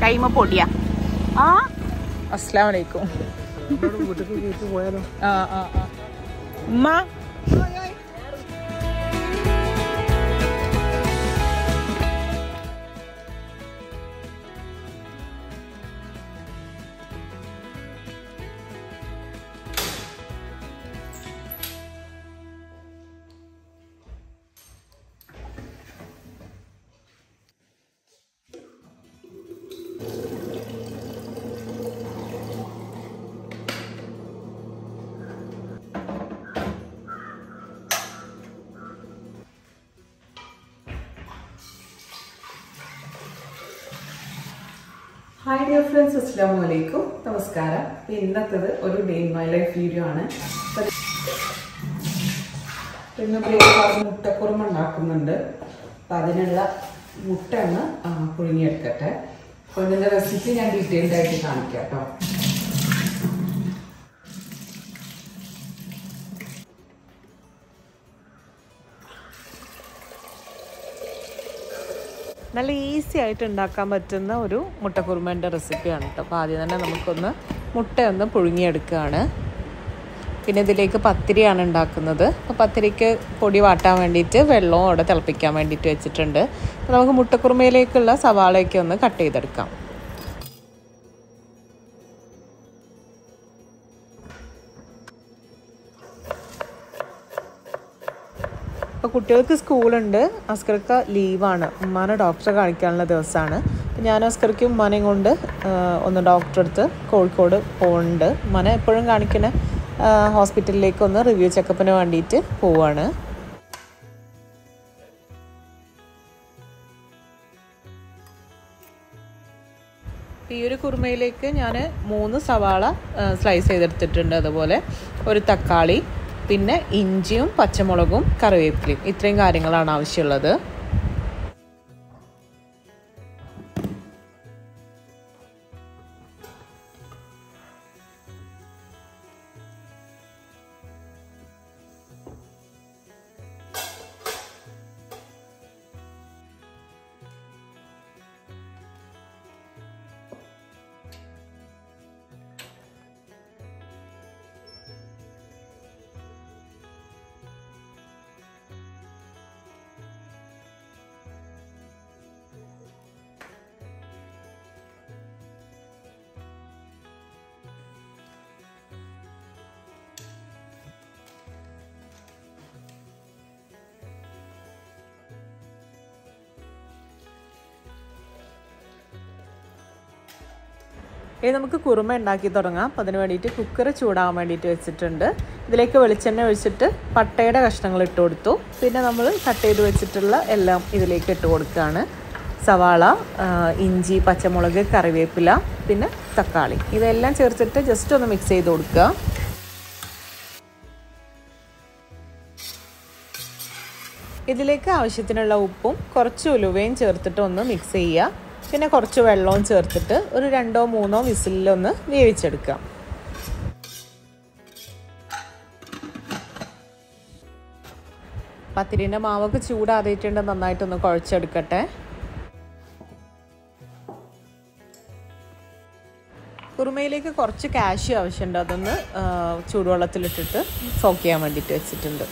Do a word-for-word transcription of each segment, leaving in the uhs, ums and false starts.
കൈമ പൊടിയാ. ആ അസ്സലാമു അലൈക്കും. ആ ആ ആ ഉമ്മ Hi dear friends, Assalamu alaikum. Namaskara. ഇന്നത്തേത് ഒരു day in my life video ആണ്. ഇന്ന് ബ്രേക്ക്ഫാസ്റ്റ് മുട്ടക്കുറുമ ഉണ്ടാക്കുന്നുണ്ട്. അപ്പം അതിനുള്ള മുട്ട ഒന്ന് പുഴുങ്ങിയെടുക്കട്ടെ. അപ്പോൾ ഇതിൻ്റെ റെസിപ്പി ഞാൻ ഡീറ്റെയിൽഡ് ആയിട്ട് കാണിക്കാം കേട്ടോ. നല്ല ഈസി ആയിട്ട് ഉണ്ടാക്കാൻ പറ്റുന്ന ഒരു മുട്ടക്കുറുമേൻ്റെ റെസിപ്പിയാണ് കേട്ടോ. അപ്പോൾ ആദ്യം തന്നെ നമുക്കൊന്ന് മുട്ടയൊന്ന് പുഴുങ്ങിയെടുക്കുകയാണ്. പിന്നെ ഇതിലേക്ക് പത്തിരിയാണ് ഉണ്ടാക്കുന്നത്. അപ്പോൾ പത്തിരിക്ക് പൊടി വാട്ടാൻ വേണ്ടിയിട്ട് വെള്ളവും അവിടെ തിളപ്പിക്കാൻ വേണ്ടിയിട്ട് വെച്ചിട്ടുണ്ട്. അപ്പോൾ നമുക്ക് മുട്ടക്കുറുമയിലേക്കുള്ള സവാളയൊക്കെ ഒന്ന് കട്ട് ചെയ്തെടുക്കാം. അപ്പോൾ കുട്ടികൾക്ക് സ്കൂളുണ്ട്, അസ്കർക്ക് ലീവാണ്, ഉമ്മാനെ ഡോക്ടറെ കാണിക്കാനുള്ള ദിവസമാണ്. ഞാൻ അസ്കർക്കും ഉമ്മാനെയും കൊണ്ട് ഒന്ന് ഡോക്ടറെ അടുത്ത് കോഴിക്കോട് പോകുന്നുണ്ട്. ഉമ്മാനെ എപ്പോഴും കാണിക്കുന്ന ഹോസ്പിറ്റലിലേക്ക് ഒന്ന് റിവ്യൂ ചെക്കപ്പിന് വേണ്ടിയിട്ട് പോവുകയാണ്. ഈ ഒരു കുറുമയിലേക്ക് ഞാൻ മൂന്ന് സവാള സ്ലൈസ് ചെയ്തെടുത്തിട്ടുണ്ട്. അതുപോലെ ഒരു തക്കാളി, പിന്നെ ഇഞ്ചിയും പച്ചമുളകും കറിവേപ്പിലയും, ഇത്രയും കാര്യങ്ങളാണ് ആവശ്യമുള്ളത്. ഇനി നമുക്ക് കുറുമ ഉണ്ടാക്കി തുടങ്ങാം. അപ്പോൾ അതിന് വേണ്ടിയിട്ട് കുക്കർ ചൂടാകാൻ വേണ്ടിയിട്ട് വെച്ചിട്ടുണ്ട്. ഇതിലേക്ക് വെളിച്ചെണ്ണ ഒഴിച്ചിട്ട് പട്ടയുടെ കഷ്ണങ്ങൾ ഇട്ട് കൊടുത്തു. പിന്നെ നമ്മൾ കട്ട് ചെയ്ത് വെച്ചിട്ടുള്ള എല്ലാം ഇതിലേക്ക് ഇട്ട് കൊടുക്കുകയാണ്. സവാള, ഇഞ്ചി, പച്ചമുളക്, കറിവേപ്പില, പിന്നെ തക്കാളി, ഇതെല്ലാം ചേർത്തിട്ട് ജസ്റ്റ് ഒന്ന് മിക്സ് ചെയ്ത് കൊടുക്കുക. ഇതിലേക്ക് ആവശ്യത്തിനുള്ള ഉപ്പും കുറച്ച് ഉലുവയും ചേർത്തിട്ട് ഒന്ന് മിക്സ് ചെയ്യുക. പിന്നെ കുറച്ച് വെള്ളവും ചേർത്തിട്ട് ഒരു രണ്ടോ മൂന്നോ വിസിലൊന്ന് വേവിച്ചെടുക്കാം. പത്തിരിൻ്റെ മാവൊക്കെ ചൂടാറിയിട്ടുണ്ട്, നന്നായിട്ടൊന്ന് കുഴച്ചെടുക്കട്ടെ. കുറുമയിലേക്ക് കുറച്ച് കാഷ്യൂ ആവശ്യമുണ്ട്. അതൊന്ന് ചൂടുവെള്ളത്തിലിട്ടിട്ട് സോക്ക് ചെയ്യാൻ വേണ്ടിയിട്ട് വെച്ചിട്ടുണ്ട്.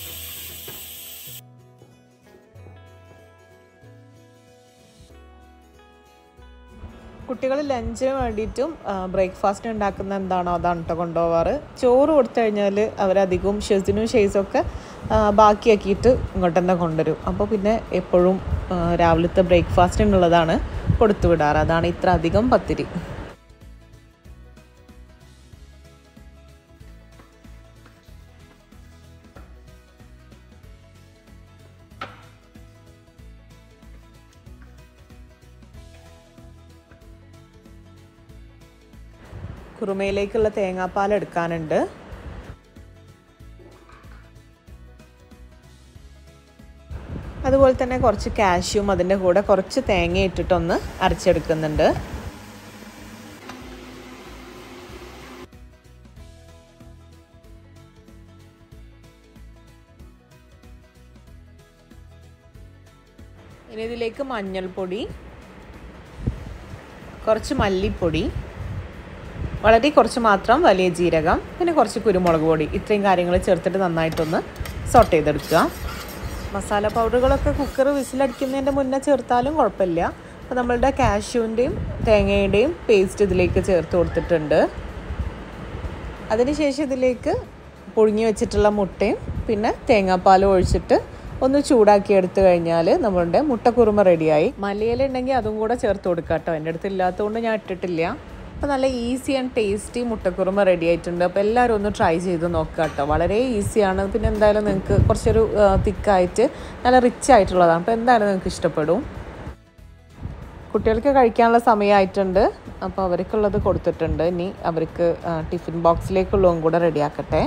കുട്ടികൾ ലഞ്ചിന് വേണ്ടിയിട്ടും ബ്രേക്ക്ഫാസ്റ്റിന് ഉണ്ടാക്കുന്ന എന്താണോ അതാണ് കേട്ടോ കൊണ്ടുപോകാറ്. ചോറ് കൊടുത്തു കഴിഞ്ഞാൽ അവരധികവും ഷെസിനും ഷെയ്സൊക്കെ ബാക്കിയാക്കിയിട്ട് ഇങ്ങോട്ട് തന്നെ കൊണ്ടുവരും. അപ്പോൾ പിന്നെ എപ്പോഴും രാവിലത്തെ ബ്രേക്ക്ഫാസ്റ്റിനുള്ളതാണ് കൊടുത്തു വിടാറ്. അതാണ് ഇത്ര അധികം പത്തിരി. കുറുമയിലേക്കുള്ള തേങ്ങാപ്പാൽ എടുക്കാനുണ്ട്. അതുപോലെ തന്നെ കുറച്ച് കാഷ്യൂം അതിൻ്റെ കൂടെ കുറച്ച് തേങ്ങ ഇട്ടിട്ടൊന്ന് അരച്ചെടുക്കുന്നുണ്ട്. ഇനി ഇതിലേക്ക് മഞ്ഞൾപ്പൊടി, കുറച്ച് മല്ലിപ്പൊടി, വളരെ കുറച്ച് മാത്രം വലിയ ജീരകം, പിന്നെ കുറച്ച് കുരുമുളക് പൊടി, ഇത്രയും കാര്യങ്ങൾ ചേർത്തിട്ട് നന്നായിട്ടൊന്ന് സോട്ട് ചെയ്തെടുക്കുക. മസാല പൗഡറുകളൊക്കെ കുക്കർ വിസിലടിക്കുന്നതിൻ്റെ മുന്നേ ചേർത്താലും കുഴപ്പമില്ല. അപ്പോൾ നമ്മളുടെ കാഷ്യൂവിൻ്റെയും തേങ്ങയുടെയും പേസ്റ്റ് ഇതിലേക്ക് ചേർത്ത് കൊടുത്തിട്ടുണ്ട്. അതിനുശേഷം ഇതിലേക്ക് പുഴുങ്ങി വെച്ചിട്ടുള്ള മുട്ടയും പിന്നെ തേങ്ങാപ്പാലും ഒഴിച്ചിട്ട് ഒന്ന് ചൂടാക്കി എടുത്തു കഴിഞ്ഞാൽ നമ്മളുടെ മുട്ടക്കുറുമ റെഡിയായി. മല്ലിയില ഉണ്ടെങ്കിൽ അതും കൂടെ ചേർത്ത് കൊടുക്കാം കേട്ടോ. എൻ്റെ അടുത്ത് ഇല്ലാത്തതുകൊണ്ട് ഞാൻ ഇട്ടിട്ടില്ല. അപ്പോൾ നല്ല ഈസി ആൻഡ് ടേസ്റ്റി മുട്ടക്കുറുമ റെഡി ആയിട്ടുണ്ട്. അപ്പോൾ എല്ലാവരും ഒന്ന് ട്രൈ ചെയ്ത് നോക്കുക കേട്ടോ. വളരെ ഈസിയാണ്. പിന്നെ എന്തായാലും നിങ്ങൾക്ക് കുറച്ചൊരു തിക്കായിട്ട് നല്ല റിച്ച് ആയിട്ടുള്ളതാണ്. അപ്പോൾ എന്തായാലും നിങ്ങൾക്ക് ഇഷ്ടപ്പെടും. കുട്ടികൾക്ക് കഴിക്കാനുള്ള സമയമായിട്ടുണ്ട്. അപ്പോൾ അവർക്കുള്ളത് കൊടുത്തിട്ടുണ്ട്. ഇനി അവർക്ക് ടിഫിൻ ബോക്സിലേക്കുള്ളതും കൂടെ റെഡിയാക്കട്ടെ.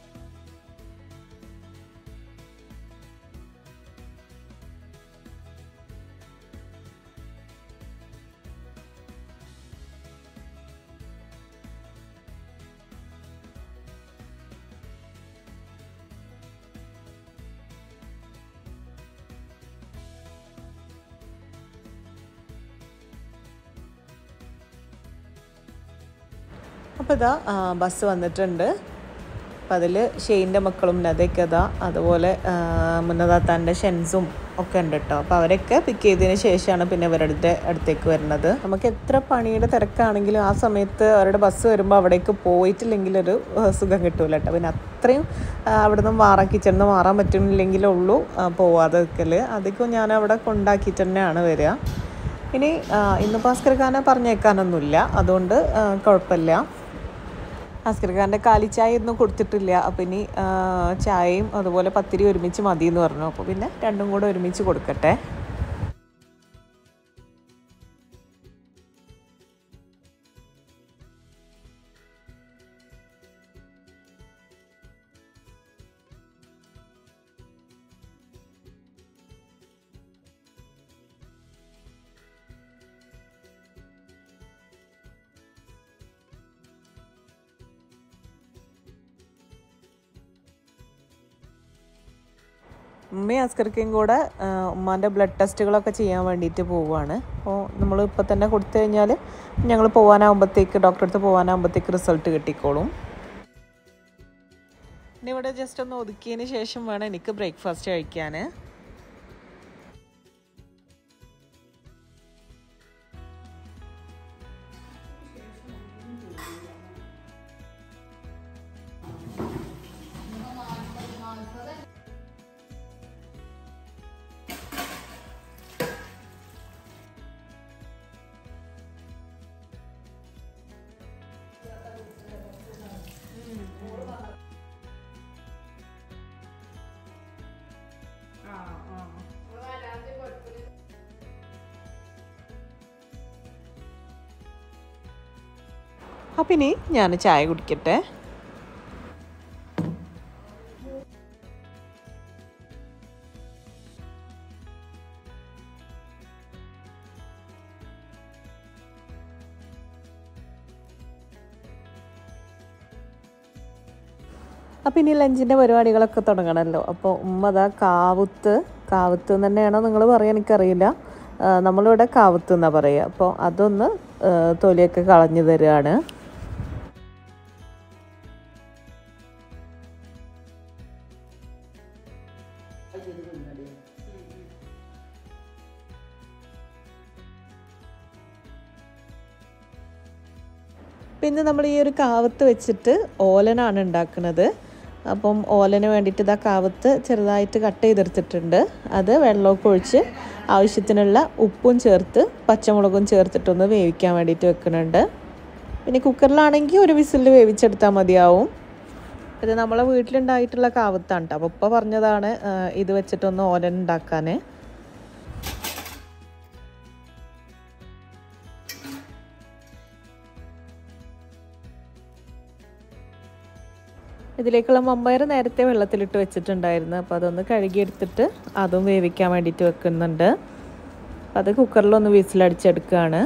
അപ്പോൾ ഇതാ ബസ് വന്നിട്ടുണ്ട്. അപ്പം അതിൽ ഷെയിൻ്റെ മക്കളും നദയൊക്കെ ഇതാ, അതുപോലെ മുന്നതാത്താൻ്റെ ഷെൻസും ഒക്കെ ഉണ്ട് കേട്ടോ. അപ്പോൾ അവരൊക്കെ പിക്ക് ചെയ്തതിന് ശേഷമാണ് പിന്നെ ഇവരുടെ അടുത്തേക്ക് വരുന്നത്. നമുക്ക് എത്ര പണിയുടെ തിരക്കാണെങ്കിലും ആ സമയത്ത് അവരുടെ ബസ് വരുമ്പോൾ അവിടേക്ക് പോയിട്ടില്ലെങ്കിലൊരു സുഖം കിട്ടൂല കേട്ടോ. പിന്നെ അത്രയും അവിടെ നിന്ന് മാറാൻ കിച്ചണിൽ നിന്ന് മാറാൻ പറ്റുന്നില്ലെങ്കിലുള്ളൂ പോവാതെ നിൽക്കൽ. അധികം ഞാൻ അവിടെ കൊണ്ടാക്കിയിട്ട് തന്നെയാണ് വരിക. ഇനി ഇന്ന് ഭാസ്കർഖാനെ പറഞ്ഞേക്കാനൊന്നുമില്ല, അതുകൊണ്ട് കുഴപ്പമില്ല. ഭാസ്കർഖാൻ്റെ കാലിച്ചായ ഒന്നും കൊടുത്തിട്ടില്ല. അപ്പം ഇനി ചായയും അതുപോലെ പത്തിരി ഒരുമിച്ച് മതി എന്ന് പറഞ്ഞു. അപ്പോൾ പിന്നെ രണ്ടും കൂടെ ഒരുമിച്ച് കൊടുക്കട്ടെ. ഉമ്മയും അസ്കർക്കയും കൂടെ ഉമ്മാൻ്റെ ബ്ലഡ് ടെസ്റ്റുകളൊക്കെ ചെയ്യാൻ വേണ്ടിയിട്ട് പോവുകയാണ്. അപ്പോൾ നമ്മൾ ഇപ്പോൾ തന്നെ കൊടുത്തു കഴിഞ്ഞാൽ ഞങ്ങൾ പോകാനാകുമ്പോഴത്തേക്ക് ഡോക്ടറെ അടുത്ത് പോകാനാകുമ്പോഴത്തേക്ക് റിസൾട്ട് കിട്ടിക്കോളും. ഇനി ഇവിടെ ജസ്റ്റ് ഒന്ന് ഒതുക്കിയതിന് ശേഷം വേണം എനിക്ക് ബ്രേക്ക്ഫാസ്റ്റ് കഴിക്കാൻ. അപ്പം ഇനി ഞാൻ ചായ കുടിക്കട്ടെ. അപ്പം ഇനി ലഞ്ചിൻ്റെ പരിപാടികളൊക്കെ തുടങ്ങണമല്ലോ. അപ്പോൾ ഉമ്മ അതാ കാവുത്ത് കാവുത്ത് തന്നെയാണോ നിങ്ങൾ പറയാൻ എനിക്കറിയില്ല, നമ്മളിവിടെ കാവുത്ത് എന്നാണ് പറയുക. അപ്പോൾ അതൊന്ന് തൊലിയൊക്കെ കളഞ്ഞു തരികയാണ്. പിന്നെ നമ്മൾ ഈ ഒരു കാവത്ത് വെച്ചിട്ട് ഓലനാണ് ഉണ്ടാക്കുന്നത്. അപ്പം ഓലന് വേണ്ടിയിട്ട് ഇതാ കാവത്ത് ചെറുതായിട്ട് കട്ട് ചെയ്തെടുത്തിട്ടുണ്ട്. അത് വെള്ളമൊക്കെ ഒഴിച്ച് ആവശ്യത്തിനുള്ള ഉപ്പും ചേർത്ത് പച്ചമുളകും ചേർത്തിട്ടൊന്ന് വേവിക്കാൻ വേണ്ടിയിട്ട് വെക്കുന്നുണ്ട്. പിന്നെ കുക്കറിലാണെങ്കിൽ ഒരു വിസിലിൽ വേവിച്ചെടുത്താൽ മതിയാവും. ഇത് നമ്മളെ വീട്ടിലുണ്ടായിട്ടുള്ള കാവത്താണ് കേട്ടോ. അപ്പോൾ ഉപ്പ പറഞ്ഞതാണ് ഇത് വെച്ചിട്ടൊന്ന് ഓലൻ ഉണ്ടാക്കാൻ. ഇതിലേക്കുള്ള മമ്പയർ നേരത്തെ വെള്ളത്തിലിട്ട് വെച്ചിട്ടുണ്ടായിരുന്നു. അപ്പോൾ അതൊന്ന് കഴുകിയെടുത്തിട്ട് അതും വേവിക്കാൻ വേണ്ടിയിട്ട് വെക്കുന്നുണ്ട്. അപ്പോൾ അത് കുക്കറിലൊന്ന് വിസിലടിച്ചെടുക്കുകയാണ്.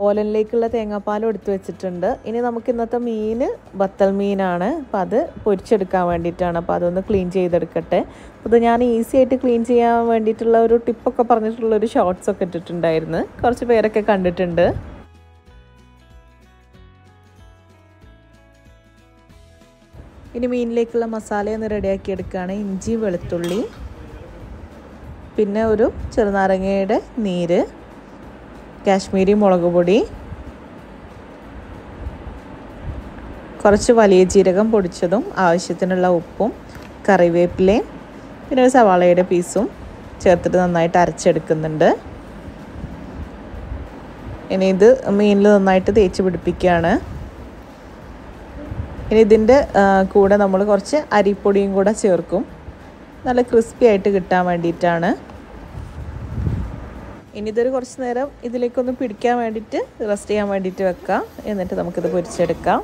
ഓലനിലേക്കുള്ള തേങ്ങാപ്പാലും എടുത്ത് വെച്ചിട്ടുണ്ട്. ഇനി നമുക്ക് ഇന്നത്തെ മീൻ ബത്തൽ മീനാണ്. അപ്പോൾ അത് പൊരിച്ചെടുക്കാൻ വേണ്ടിയിട്ടാണ്. അപ്പോൾ അതൊന്ന് ക്ലീൻ ചെയ്തെടുക്കട്ടെ. അത് ഞാൻ ഈസി ആയിട്ട് ക്ലീൻ ചെയ്യാൻ വേണ്ടിയിട്ടുള്ള ഒരു ടിപ്പൊക്കെ പറഞ്ഞിട്ടുള്ളൊരു ഷോർട്സൊക്കെ ഇട്ടിട്ടുണ്ടായിരുന്നു. കുറച്ച് പേരൊക്കെ കണ്ടിട്ടുണ്ട്. ഇനി മീനിലേക്കുള്ള മസാലയൊന്ന് റെഡിയാക്കി എടുക്കുകയാണ്. ഇഞ്ചി, വെളുത്തുള്ളി, പിന്നെ ഒരു ചെറുനാരങ്ങയുടെ നീര്, കാശ്മീരി മുളക് പൊടി, കുറച്ച് വലിയ ജീരകം പൊടിച്ചതും, ആവശ്യത്തിനുള്ള ഉപ്പും, കറിവേപ്പിലയും, പിന്നെ ഒരു സവാളയുടെ പീസും ചേർത്തിട്ട് നന്നായിട്ട് അരച്ചെടുക്കുന്നുണ്ട്. ഇനി ഇത് മീനിൽ നന്നായിട്ട് തേച്ച് പിടിപ്പിക്കുകയാണ്. ഇനി ഇതിൻ്റെ കൂടെ നമ്മൾ കുറച്ച് അരിപ്പൊടിയും കൂടെ ചേർക്കും, നല്ല ക്രിസ്പി ആയിട്ട് കിട്ടാൻ വേണ്ടിയിട്ടാണ്. ഇനി ഇതൊരു കുറച്ച് നേരം ഇതിലേക്കൊന്ന് പിടിക്കാൻ വേണ്ടിയിട്ട് റെസ്റ്റ് ചെയ്യാൻ വേണ്ടിയിട്ട് വെക്കാം. എന്നിട്ട് നമുക്കിത് പൊരിച്ചെടുക്കാം.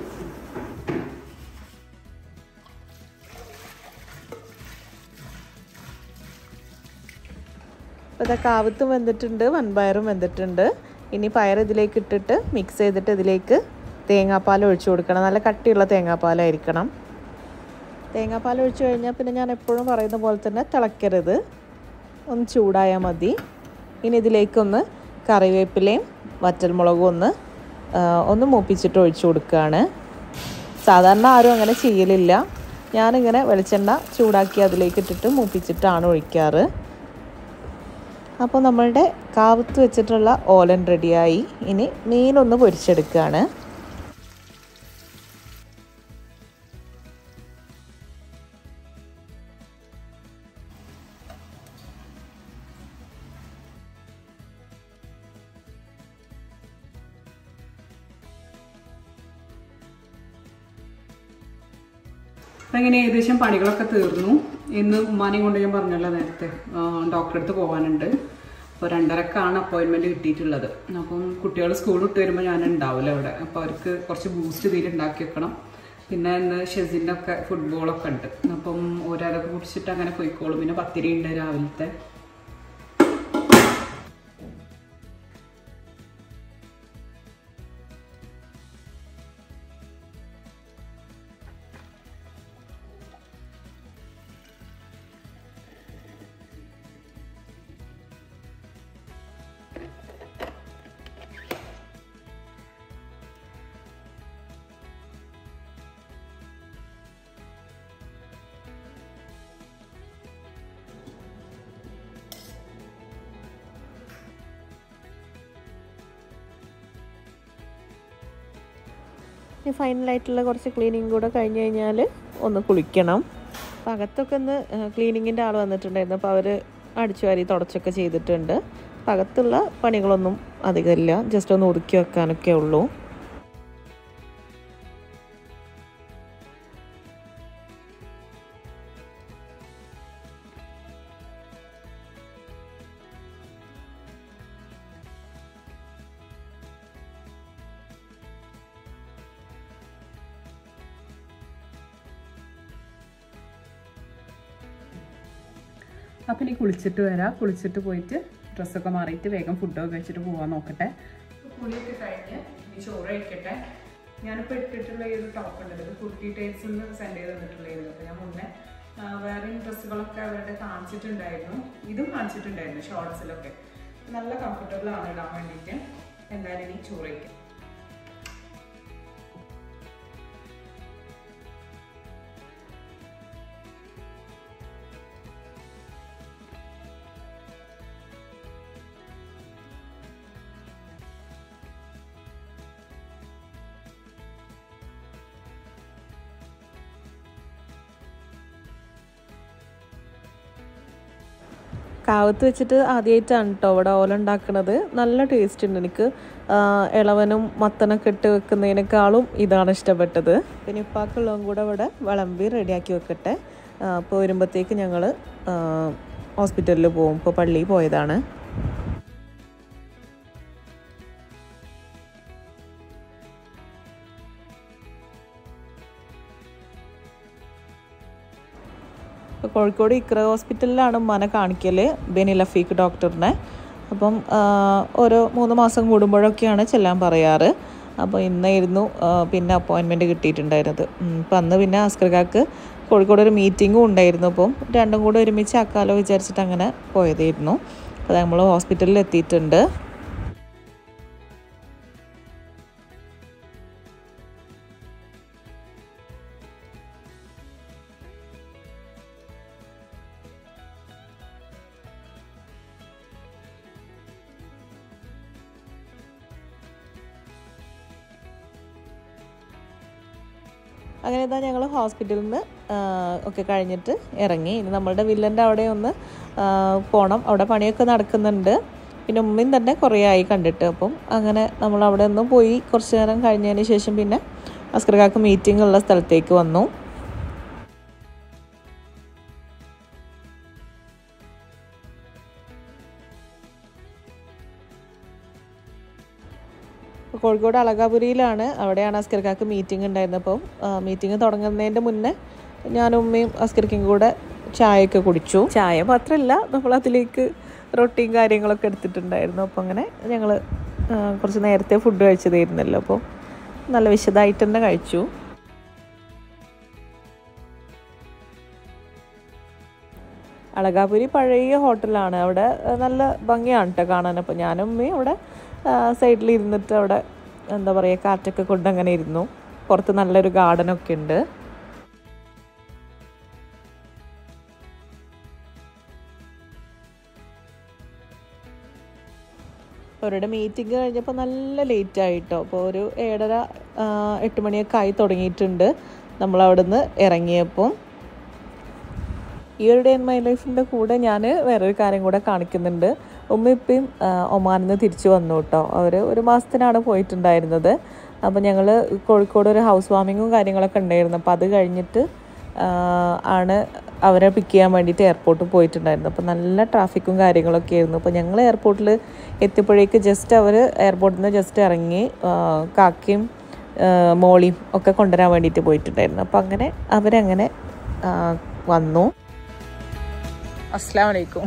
അപ്പോൾ ഇതാ കാവത്തും വെന്തിട്ടുണ്ട്, വൻപയറും വെന്തിട്ടുണ്ട്. ഇനി പയർ ഇതിലേക്ക് ഇട്ടിട്ട് മിക്സ് ചെയ്തിട്ട് ഇതിലേക്ക് തേങ്ങാപ്പാൽ ഒഴിച്ചു കൊടുക്കണം. നല്ല കട്ടിയുള്ള തേങ്ങാപ്പാലായിരിക്കണം. തേങ്ങാപ്പാൽ ഒഴിച്ചു കഴിഞ്ഞാൽ പിന്നെ ഞാൻ എപ്പോഴും പറയുന്ന പോലെ തന്നെ തിളക്കരുത്, ഒന്ന് ചൂടായാൽ മതി. ഇനി ഇതിലേക്കൊന്ന് കറിവേപ്പിലയും വറ്റൽമുളകും ഒന്ന് ഒന്ന് മൂപ്പിച്ചിട്ട് ഒഴിച്ചു കൊടുക്കുകയാണ്. സാധാരണ ആരും അങ്ങനെ ചെയ്യലില്ല. ഞാനിങ്ങനെ വെളിച്ചെണ്ണ ചൂടാക്കി അതിലേക്ക് ഇട്ടിട്ട് മൂപ്പിച്ചിട്ടാണ് ഒഴിക്കാറ്. അപ്പോൾ നമ്മളുടെ കാവത്ത് വെച്ചിട്ടുള്ള ഓലൻ റെഡിയായി. ഇനി മീനൊന്ന് പൊരിച്ചെടുക്കുകയാണ്. അപ്പം ഇങ്ങനെ ഏകദേശം പണികളൊക്കെ തീർന്നു. ഇന്ന് ഉമ്മാനെയും കൊണ്ട് ഞാൻ പറഞ്ഞല്ലോ നേരത്തെ ഡോക്ടറെ അടുത്ത് പോകാനുണ്ട്. അപ്പോൾ രണ്ടരക്കാണ് അപ്പോയിൻമെൻറ്റ് കിട്ടിയിട്ടുള്ളത്. അപ്പം കുട്ടികൾ സ്കൂൾ വിട്ട് വരുമ്പോൾ ഞാൻ ഉണ്ടാവില്ല അവിടെ. അപ്പോൾ അവർക്ക് കുറച്ച് ബൂസ്റ്റ് തീരെ ഉണ്ടാക്കി വെക്കണം. പിന്നെ ഇന്ന് ഷെസിൻ്റെ ഒക്കെ ഫുട്ബോളൊക്കെ ഉണ്ട്. അപ്പം ഓരോരൊക്കെ കുടിച്ചിട്ട് അങ്ങനെ പോയിക്കോളും. പിന്നെ പത്തിരി ഉണ്ട് രാവിലത്തെ. ഇനി ഫൈനലായിട്ടുള്ള കുറച്ച് ക്ലീനിങ് കൂടെ കഴിഞ്ഞ് കഴിഞ്ഞാൽ ഒന്ന് കുളിക്കണം. അപ്പം അകത്തൊക്കെ ഒന്ന് ക്ലീനിങ്ങിൻ്റെ ആൾ വന്നിട്ടുണ്ടായിരുന്നു. അപ്പോൾ അവർ അടിച്ചു വാരി തുടച്ചൊക്കെ ചെയ്തിട്ടുണ്ട്. അപ്പം അകത്തുള്ള പണികളൊന്നും അധികമില്ല, ജസ്റ്റ് ഒന്ന് ഒതുക്കി വെക്കാനൊക്കെ ഉള്ളൂ. അപ്പം ഇനി കുളിച്ചിട്ട് വരാം. കുളിച്ചിട്ട് പോയിട്ട് ഡ്രസ്സൊക്കെ മാറിയിട്ട് വേഗം ഫുഡൊക്കെ കഴിച്ചിട്ട് പോകാൻ നോക്കട്ടെ. കുളിയൊക്കെ കഴിഞ്ഞ് ഇനി ചോറ് കഴിക്കട്ടെ. ഞാനിപ്പോൾ ഇട്ടിട്ടുള്ള ഈ ഒരു ടോപ്പ് ഉണ്ടല്ലോ, ഇത് കുർത്തി ടൈൽസിൽ നിന്ന് സെൻഡ് ചെയ്ത് തന്നിട്ടുള്ളതായിരുന്നു. അപ്പോൾ ഞാൻ മുന്നേ വേറെയും ഡ്രസ്സുകളൊക്കെ അവരുടെ കാണിച്ചിട്ടുണ്ടായിരുന്നു, ഇതും കാണിച്ചിട്ടുണ്ടായിരുന്നു ഷോർട്സിലൊക്കെ. നല്ല കംഫർട്ടബിൾ ആണ് ഇടാൻ വേണ്ടിയിട്ട്. എന്തായാലും ഇനി ചോറ് കഴിക്കാം. കാവത്ത് വെച്ചിട്ട് ആദ്യമായിട്ടാണ് കേട്ടോ ഇവിടെ ഓല ഉണ്ടാക്കുന്നത്. നല്ല ടേസ്റ്റ് ഉണ്ട്. എനിക്ക് ഇളവനും മത്തനൊക്കെ ഇട്ട് വെക്കുന്നതിനേക്കാളും ഇതാണ് ഇഷ്ടപ്പെട്ടത്. പിന്നെ ഉപ്പാക്കുള്ളതും കൂടെ ഇവിടെ വിളമ്പി റെഡിയാക്കി വെക്കട്ടെ. അപ്പോൾ വരുമ്പോഴത്തേക്ക് ഞങ്ങൾ ഹോസ്പിറ്റലിൽ പോകും. ഇപ്പോൾ പള്ളിയിൽ പോയതാണ്. കോഴിക്കോട് ഇക്ര ഹോസ്പിറ്റലിലാണ് ഉമ്മാനെ കാണിക്കൽ, ബെനി ലഫീഖ് ഡോക്ടറിനെ. അപ്പം ഓരോ മൂന്ന് മാസം കൂടുമ്പോഴൊക്കെയാണ് ചെല്ലാൻ പറയാറ്. അപ്പോൾ ഇന്നായിരുന്നു പിന്നെ അപ്പോയിൻമെൻറ്റ് കിട്ടിയിട്ടുണ്ടായിരുന്നത്. അപ്പം അന്ന് പിന്നെ അസ്കർക്കാക്ക് കോഴിക്കോട് ഒരു മീറ്റിങ്ങും ഉണ്ടായിരുന്നു. അപ്പം രണ്ടും കൂടെ ഒരുമിച്ച് ആക്കാലോ വിചാരിച്ചിട്ട് അങ്ങനെ പോയതായിരുന്നു. അപ്പോൾ നമ്മൾ ഹോസ്പിറ്റലിൽ എത്തിയിട്ടുണ്ട്. അങ്ങനെ ഇതാ ഞങ്ങൾ ഹോസ്പിറ്റലിൽ നിന്ന് ഒക്കെ കഴിഞ്ഞിട്ട് ഇറങ്ങി. ഇനി നമ്മളുടെ വില്ലൻ്റെ അവിടെ ഒന്ന് പോകണം. അവിടെ പണിയൊക്കെ നടക്കുന്നുണ്ട്. പിന്നെ ഉമ്മയും തന്നെ കുറേ ആയി കണ്ടിട്ട്. അപ്പം അങ്ങനെ നമ്മൾ അവിടെ ഒന്ന് പോയി കുറച്ച് നേരം കഴിഞ്ഞതിന് ശേഷം പിന്നെ അസ്കർക്കാക്ക് മീറ്റിംഗ് ഉള്ള സ്ഥലത്തേക്ക് വന്നു. കോഴിക്കോട് അളകാപുരിയിലാണ്. അവിടെയാണ് അസ്കർക്കാക്ക് മീറ്റിംഗ് ഉണ്ടായിരുന്നത്. അപ്പം മീറ്റിംഗ് തുടങ്ങുന്നതിൻ്റെ മുന്നേ ഞാനും ഉമ്മയും അസ്കർക്കും കൂടെ ചായയൊക്കെ കുടിച്ചു. ചായ മാത്രമല്ല, നമ്മൾ അതിലേക്ക് റൊട്ടിയും കാര്യങ്ങളൊക്കെ എടുത്തിട്ടുണ്ടായിരുന്നു. അപ്പം അങ്ങനെ ഞങ്ങൾ കുറച്ച് നേരത്തെ ഫുഡ് കഴിച്ചതായിരുന്നല്ലോ. അപ്പോൾ നല്ല വിശദമായിട്ട് തന്നെ കഴിച്ചു. അളകാപുരി പഴയ ഹോട്ടലാണ്. അവിടെ നല്ല ഭംഗിയാണ് കേട്ടോ കാണാൻ. അപ്പോൾ ഞാനും ഉമ്മയും അവിടെ സൈഡിൽ ഇരുന്നിട്ട് അവിടെ എന്താ പറയുക കാറ്റൊക്കെ കൊണ്ട് അങ്ങനെ ഇരുന്നു. പുറത്ത് നല്ലൊരു ഗാർഡനൊക്കെ ഉണ്ട്. അവരുടെ മീറ്റിംഗ് കഴിഞ്ഞപ്പോൾ നല്ല ലേറ്റ് ആയിട്ടോ. അപ്പോൾ ഒരു ഏഴര എട്ട് മണിയൊക്കെ ആയി തുടങ്ങിയിട്ടുണ്ട് നമ്മളവിടെ നിന്ന് ഇറങ്ങിയപ്പം. ഈ ഒരു ഡേ ഇൻ മൈ ലൈഫിൻ്റെ കൂടെ ഞാൻ വേറൊരു കാര്യം കൂടെ കാണിക്കുന്നുണ്ട്. ഉമ്മ ഇപ്പം ഒമാനിൽ നിന്ന് തിരിച്ചു വന്നു കേട്ടോ. അവർ ഒരു മാസത്തിനാണ് പോയിട്ടുണ്ടായിരുന്നത്. അപ്പോൾ ഞങ്ങൾ കോഴിക്കോട് ഒരു ഹൗസ് വാമിങ്ങും കാര്യങ്ങളൊക്കെ ഉണ്ടായിരുന്നു. അപ്പോൾ അത് കഴിഞ്ഞിട്ട് ആണ് അവരെ പിക്ക് ചെയ്യാൻ വേണ്ടിയിട്ട് എയർപോർട്ടിൽ പോയിട്ടുണ്ടായിരുന്നു. അപ്പോൾ നല്ല ട്രാഫിക്കും കാര്യങ്ങളൊക്കെ ആയിരുന്നു. അപ്പോൾ ഞങ്ങൾ എയർപോർട്ടിൽ എത്തിയപ്പോഴേക്ക് ജസ്റ്റ് അവർ എയർപോർട്ടിൽ നിന്ന് ജസ്റ്റ് ഇറങ്ങി കാക്കയും മോളിയും ഒക്കെ കൊണ്ടുവരാൻ വേണ്ടിയിട്ട് പോയിട്ടുണ്ടായിരുന്നു. അപ്പോൾ അങ്ങനെ അവരങ്ങനെ വന്നു. അസ്സലാമു അലൈക്കും.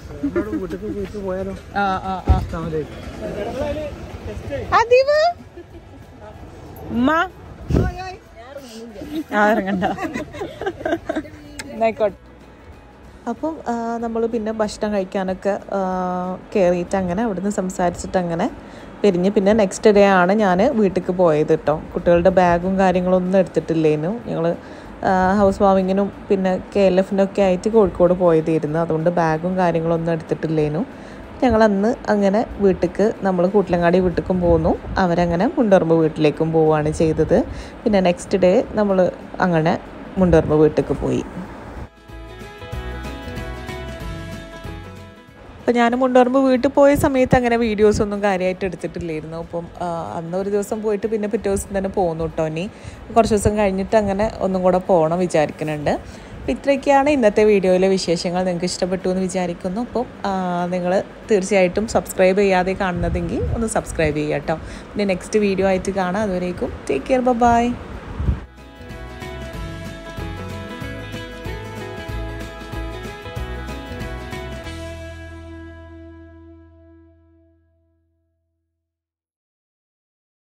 അപ്പം നമ്മൾ പിന്നെ ഭക്ഷണം കഴിക്കാനൊക്കെ കയറിയിട്ട് അങ്ങനെ അവിടുന്ന് സംസാരിച്ചിട്ട് അങ്ങനെ പിരിഞ്ഞ് പിന്നെ നെക്സ്റ്റ് ഡേ ആണ് ഞാൻ വീട്ടിലേക്ക് പോയത് കേട്ടോ. കുട്ടികളുടെ ബാഗും കാര്യങ്ങളൊന്നും എടുത്തിട്ടില്ലേനു. ഞങ്ങൾ ഹൗസ് വാമിങ്ങിനും പിന്നെ കെ എൽ എഫിനൊക്കെ ആയിട്ട് കോഴിക്കോട് പോയതായിരുന്നു. അതുകൊണ്ട് ബാഗും കാര്യങ്ങളൊന്നും എടുത്തിട്ടില്ലേനു. ഞങ്ങളന്ന് അങ്ങനെ വീട്ടിലേക്ക് നമ്മൾ കൂട്ടിലങ്ങാടി വീട്ടിലേക്കും പോന്നു. അവരങ്ങനെ മുണ്ടോർമ്പ് വീട്ടിലേക്കും പോവുകയാണ് ചെയ്തത്. പിന്നെ നെക്സ്റ്റ് ഡേ നമ്മൾ അങ്ങനെ മുണ്ടോർമ്പ് വീട്ടിലേക്ക് പോയി. അപ്പോൾ ഞാൻ മുണ്ടോർമ്പ് വീട്ടിൽ പോയ സമയത്ത് അങ്ങനെ വീഡിയോസൊന്നും കാര്യമായിട്ട് എടുത്തിട്ടില്ലായിരുന്നു. അപ്പം അന്നൊരു ദിവസം പോയിട്ട് പിന്നെ പിറ്റേ ദിവസം തന്നെ പോന്നു കേട്ടോ. ഇനി കുറച്ച് ദിവസം കഴിഞ്ഞിട്ട് അങ്ങനെ ഒന്നും കൂടെ പോകണം വിചാരിക്കുന്നുണ്ട്. അപ്പോൾ ഇത്രയൊക്കെയാണ് ഇന്നത്തെ വീഡിയോയിലെ വിശേഷങ്ങൾ. നിങ്ങൾക്ക് ഇഷ്ടപ്പെട്ടു എന്ന് വിചാരിക്കുന്നു. അപ്പം നിങ്ങൾ തീർച്ചയായിട്ടും സബ്സ്ക്രൈബ് ചെയ്യാതെ കാണുന്നതെങ്കിൽ ഒന്ന് സബ്സ്ക്രൈബ് ചെയ്യുക കേട്ടോ. പിന്നെ നെക്സ്റ്റ് വീഡിയോ ആയിട്ട് കാണാം. അതുവരേക്കും ടേക്ക് കെയർ, ബൈ.